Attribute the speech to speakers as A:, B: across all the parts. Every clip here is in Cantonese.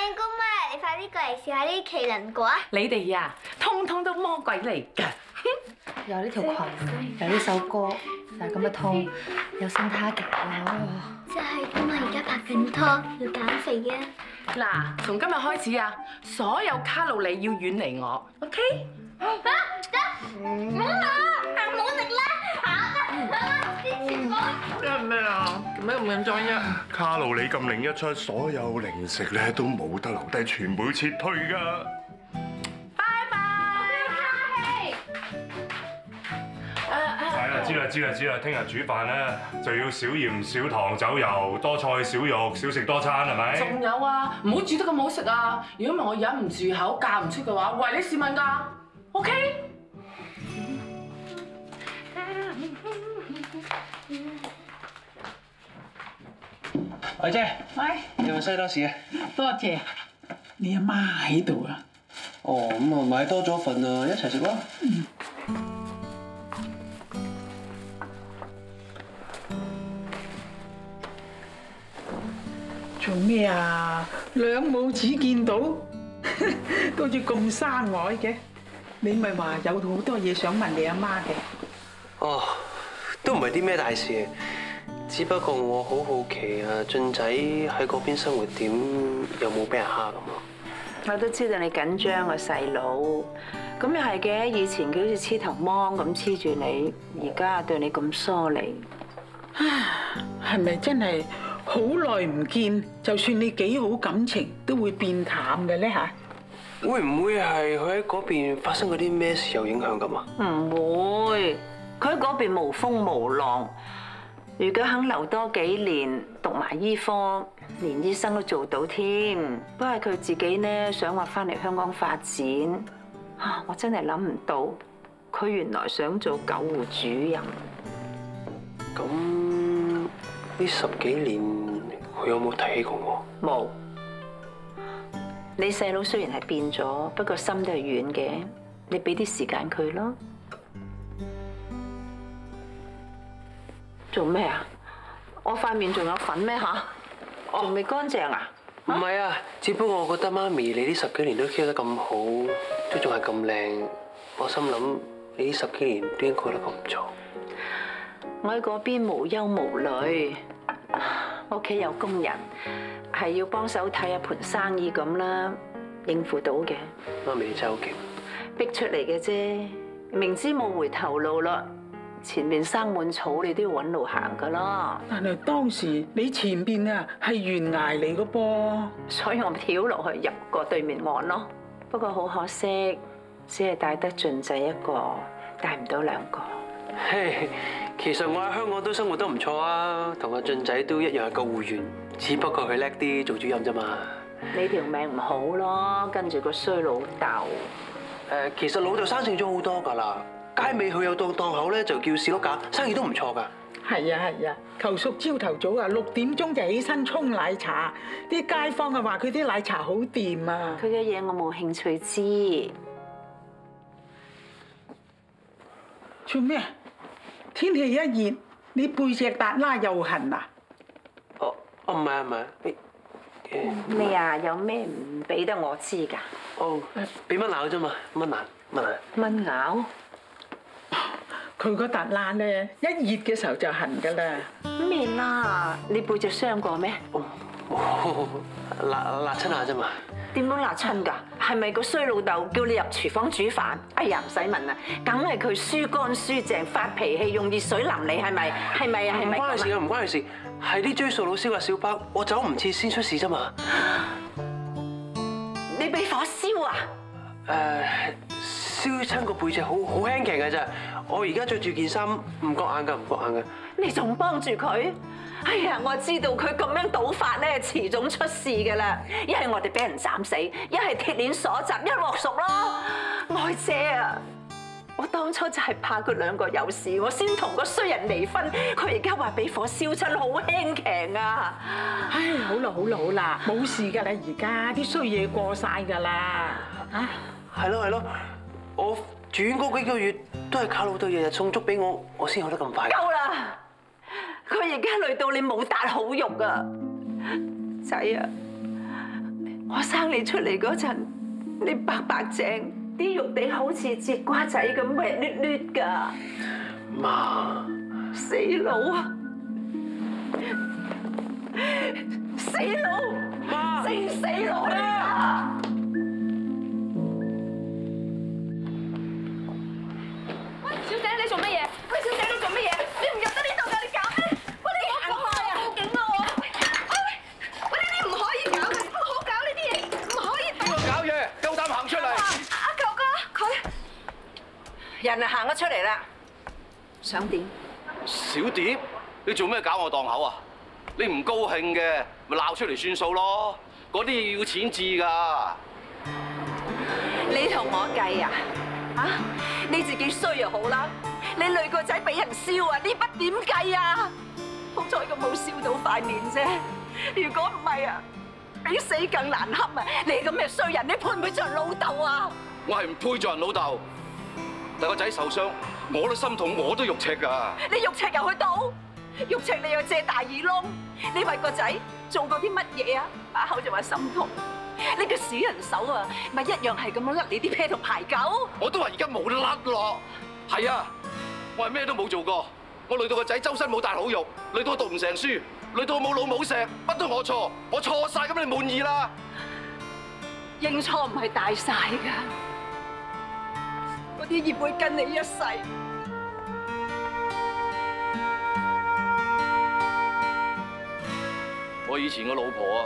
A: 姑媽，你快啲過嚟試下呢啲麒麟果啊！
B: 你哋呀，通通都魔鬼嚟㗎。
C: 有呢條裙，有呢首歌，就係咁嘅痛，有新 target 啦。
A: 即係姑媽而家拍緊拖，要減肥啊！
B: 嗱，從今日開始啊，所有卡路里要遠離我 ，OK？
A: 唔好食啦，
B: 因為咩啊？做咩咁緊張啫？
D: 卡路里禁令一出，所有零食咧都冇得留低，全部撤退㗎。
B: 拜拜。
D: 係啦，知啦，聽日煮飯咧就要少鹽、少糖、走油，多菜少肉，少食多餐，係咪？
B: 仲有啊，唔好煮得咁好食啊！如果唔係我忍唔住口，嫁唔出嘅話，為你試問㗎，OK？
E: 慧姐，
F: 喂，
E: 你咪西多士啊？
F: 多謝。你阿媽喺度啊？
E: 哦，咁啊買多咗份啊，一齊食啦。
F: 做咩啊？兩母子見到，都好似咁生愛嘅。你咪話有好多嘢想問你阿媽嘅。
E: 哦，都唔係啲咩大事，只不過我好好奇啊，俊仔喺嗰邊生活點，有冇俾人蝦咁咯？
G: 我都知道你緊張啊，細佬。咁又係嘅，以前佢好似黐頭芒咁黐住你，而家對你咁疏離。
F: 係咪真係好耐唔見？就算你幾好感情，都會變淡嘅咧嚇？
E: 會唔會係佢喺嗰邊發生嗰啲咩事有影響咁啊？
G: 唔會，佢喺嗰邊無風無浪。如果肯留多幾年，讀埋醫科，連醫生都做到添。不過佢自己呢，想話翻嚟香港發展。我真係諗唔到，佢原來想做救護主任。
E: 咁呢10幾年，佢有冇提起過我？
G: 冇。你細佬雖然係變咗，不過心都係軟嘅。你俾啲時間佢咯。做咩啊？我塊面仲有粉咩嚇？仲未乾淨啊？
E: 唔係啊，只不過我覺得媽咪你呢10幾年都 keep 得咁好，都仲係咁靚，我心諗你呢10幾年都應該過得咁唔錯。
G: 我喺嗰邊無憂無慮，屋企有工人，係要幫手睇下盤生意咁啦，應付到嘅。
E: 媽咪你真係好勁，
G: 逼出嚟嘅啫，明知冇回頭路啦。前面生滿草，你都要揾路行噶啦。
F: 但係當時你前邊啊係懸崖嚟嘅噃，
G: 所以我跳落去入過對面岸咯。不過好可惜，只係帶得俊仔一個，帶唔到2個。
E: 嘿，其實我喺香港都生活得唔錯啊，同阿俊仔都一樣係救護員，只不過佢叻啲做主任啫嘛。
G: 你條命唔好咯，跟住個衰老豆。
E: 其實老豆生性咗好多㗎啦。街尾佢有檔口咧，就叫士碌架，生意都唔錯㗎。
F: 係啊，舅叔朝頭早啊6點鐘就起身沖奶茶，啲街坊啊話佢啲奶茶好掂啊。
G: 佢嘅嘢我冇興趣知。
F: 做咩？天氣一熱，你背脊笪拉又痕啊？
E: 唔係，
G: 咩啊？有咩唔俾得我知㗎？
E: 俾蚊咬啫嘛，蚊
G: 咬？
E: 佢
F: 嗰笪瘌咧，一熱嘅時候就痕噶啦。
G: 咩啦？你背脊傷過咩？
E: 辣親下啫嘛。
G: 點樣辣親㗎？係咪個衰老豆叫你入廚房煮飯？哎呀，唔使問啦，梗係佢疏乾疏淨發脾氣，用熱水淋你，係咪？係咪啊？係咪？
E: 唔關佢事啊，唔關佢事，係啲追數佬燒架小包，我走唔切先出事啫嘛。
G: 你俾火燒啊？
E: 燒親個背脊好輕騎嘅咋，我而家着住件衫唔覺眼㗎。
G: 你仲幫住佢？哎呀，我知道佢咁樣倒法咧，遲早出事㗎啦。一係我哋俾人斬死，一係鐵鏈鎖閘，一鑊熟咯。愛姐啊，我當初就係怕佢2個有事，我先同個衰人離婚。佢而家話俾火燒親，好輕騎啊！
F: 唉，好啦，冇事㗎啦，而家啲衰嘢過晒㗎啦。啊，
E: 係咯，我住院嗰幾個月都係靠老豆日日送粥俾我，我先好得咁快。
G: 夠啦！佢而家累到你冇啖好肉啊！仔啊， 我生你出嚟嗰陣，你白白淨，啲肉地好似節瓜仔咁滑捋捋㗎。
E: 媽，
G: 死佬啊！死佬！正死佬啊！
H: 喂，小姐你做乜嘢？喂，小姐你做乜嘢？你唔入得呢度㗎，你搞咩？喂，你行開啊！報警啦我！喂，你唔可以搞嘅，唔好搞呢啲嘢，唔可以。
I: 邊個搞嘢？夠膽行出嚟！
H: 阿舅哥，佢
G: 人啊行咗出嚟啦，想點？
I: 小蝶，你做咩搞我檔口啊？你唔高興嘅，咪鬧出嚟算數咯。嗰啲嘢要錢治㗎。
G: 你同我計啊？啊！你自己衰又好啦，你累個仔俾人燒啊！呢筆點計啊？好彩佢冇燒到塊面啫。如果唔係啊，比死更難堪啊！你咁嘅衰人，你配唔配做人老豆啊？
I: 我係唔配做人老豆，但個仔受傷，我都心痛，我都肉赤㗎。
G: 你肉赤又去賭？肉赤你又借大耳窿？你為個仔做過啲乜嘢啊？把口就話心痛，你個死人手啊，咪一樣係咁樣甩你啲啤同牌狗？
I: 我都話而家冇得甩咯。係啊，我係咩都冇做過，我累到個仔周身冇大好肉，累到我讀唔成書，累到我冇老冇石，乜都我錯，我錯晒，咁你滿意啦？
G: 認錯唔係大晒㗎，嗰啲業會跟你一世。
I: 我以前個老婆啊，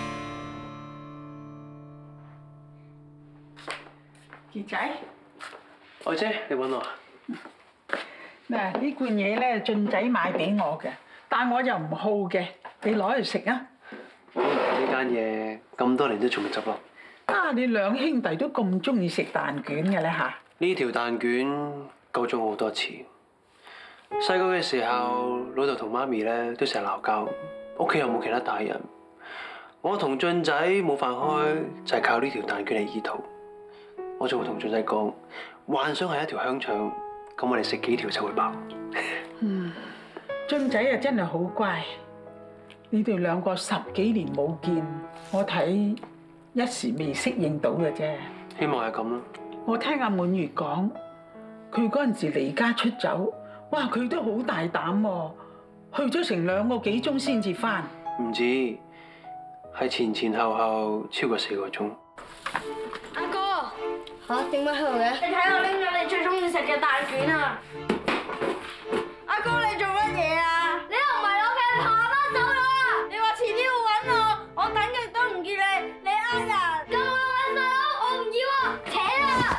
F: 傑仔，
E: 愛姐，你揾我啊？
F: 嗱，呢罐嘢咧，俊仔買俾我嘅，但我又唔好嘅，你攞嚟食啊！
E: 呢間嘢咁多年都仲未執笠。
F: 啊，你兩兄弟都咁中意食蛋卷嘅咧嚇？
E: 呢條蛋卷救咗我好多次。細個嘅時候，老豆同媽咪咧都成日鬧交。屋企又冇其他大人，我同俊仔冇飯開，就係靠呢條蛋卷嚟醫肚。我就會同俊仔講，幻想係一條香腸，咁我哋食幾條就會飽。
F: 俊仔啊真係好乖，你哋兩個10幾年冇見，我睇一時未適應到嘅啫。
E: 希望係咁啦。
F: 我聽阿滿月講，佢嗰陣時離家出走，哇佢都好大膽喎。去咗成2個幾鐘先至返，
E: 唔止，係前後超過4個鐘。
A: 阿哥，嚇點解喺度嘅？你睇我拎咗你最中意食嘅蛋卷啊！阿哥你做乜嘢啊？你又唔係我嘅爸爸走咗啊！你話遲啲會揾我，我等極都唔見你，你呃人！咁我揾細佬，我唔要啊！扯啊！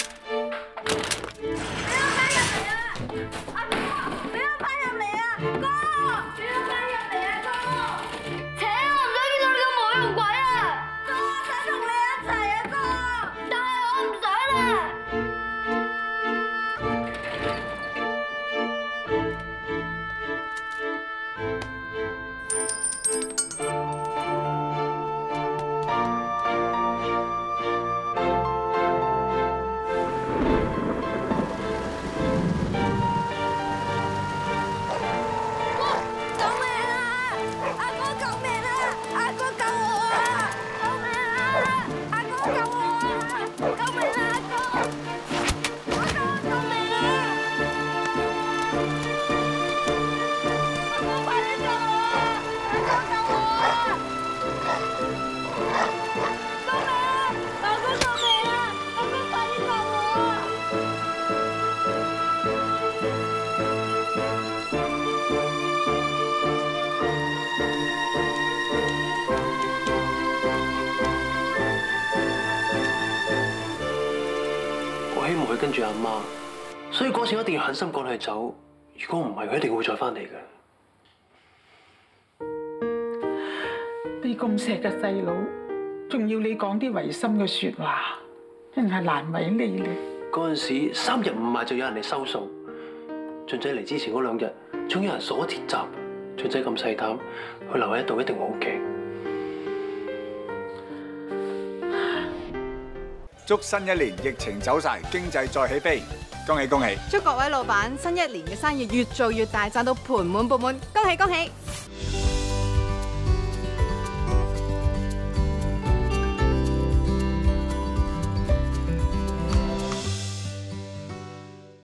E: 希望佢跟住阿媽，所以嗰時一定要狠心趕佢走。如果唔係，佢一定會再翻嚟嘅。
F: 你咁錫嘅細佬，仲要你講啲違心嘅説話，真係難為你咧。
E: 嗰陣時3日5晚就有人嚟收數。俊仔嚟之前嗰2日，仲有人鎖鐵閘。俊仔咁細膽，佢留喺度一定會好驚。
J: 祝新一年疫情走晒，經濟再起飛，恭喜恭喜！
K: 祝各位老闆新一年嘅生意越做越大，賺到盆滿缽滿，恭喜恭喜！